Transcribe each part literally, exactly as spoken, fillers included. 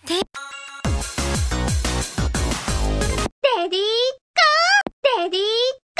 レディーゴー、レディーゴー。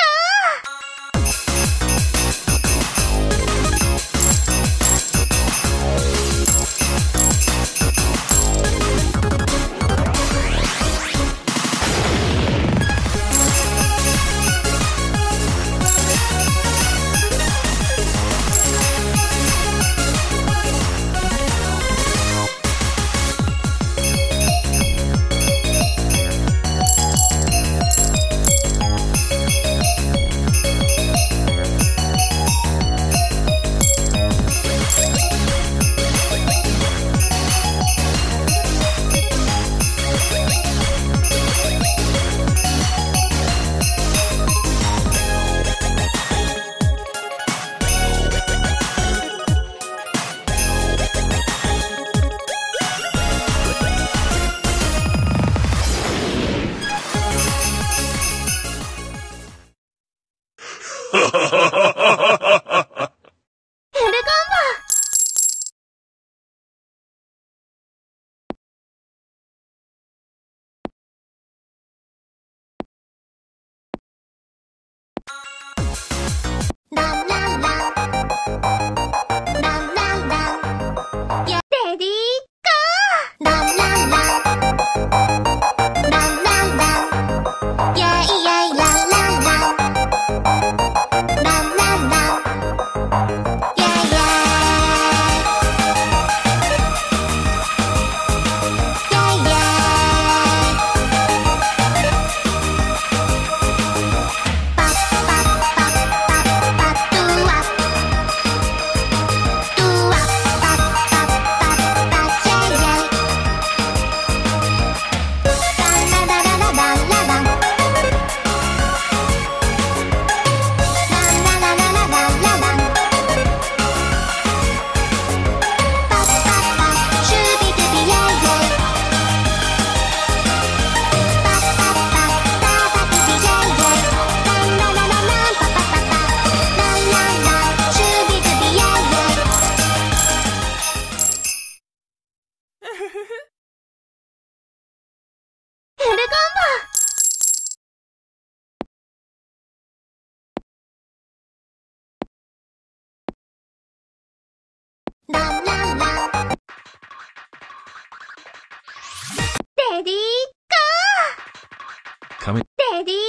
レディーゴー。 Coming. レディーゴー。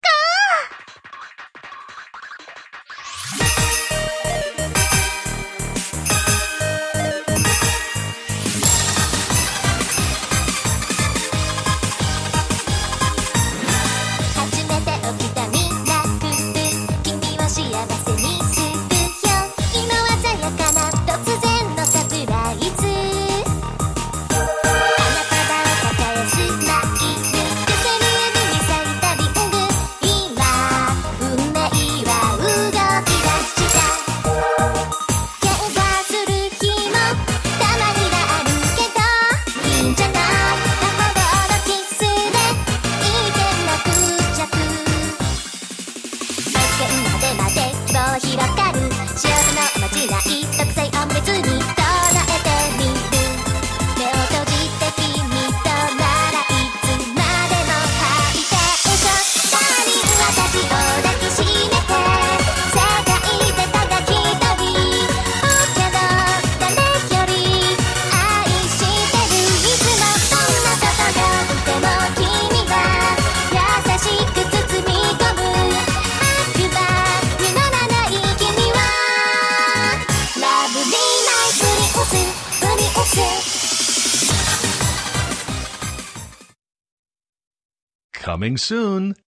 初めて起きたミラクル、君を幸せにするよ。今は鮮やかな突然のサプライズ。広がる幸せのおまじない特製オムレツに捉えてみる。目を閉じて君とならいつまでもハイテンション。ダーリン私を抱きしめて世界でただ一人けど誰より愛してる。いつもそんなことがあっても君は優しく包み込む。 Coming soon.